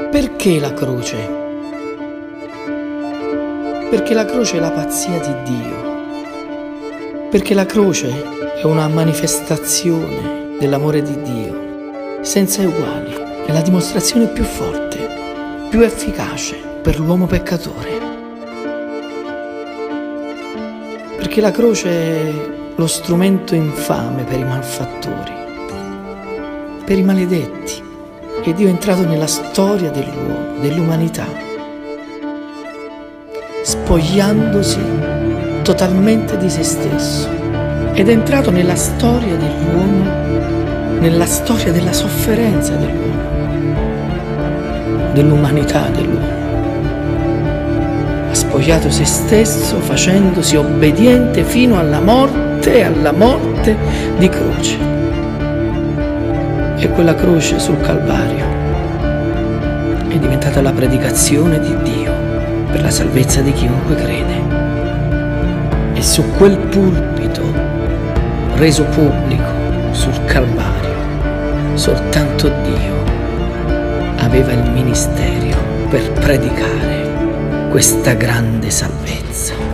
Perché la croce? Perché la croce è la pazzia di Dio. Perché la croce è una manifestazione dell'amore di Dio, senza eguali. È la dimostrazione più forte, più efficace per l'uomo peccatore. Perché la croce è lo strumento infame per i malfattori, per i maledetti. E Dio è entrato nella storia dell'uomo, dell'umanità, spogliandosi totalmente di se stesso. Ed è entrato nella storia dell'uomo, nella storia della sofferenza dell'uomo, dell'umanità dell'uomo. Ha spogliato se stesso facendosi obbediente fino alla morte di croce. E quella croce sul Calvario è diventata la predicazione di Dio per la salvezza di chiunque crede. E su quel pulpito reso pubblico sul Calvario, soltanto Dio aveva il ministero per predicare questa grande salvezza.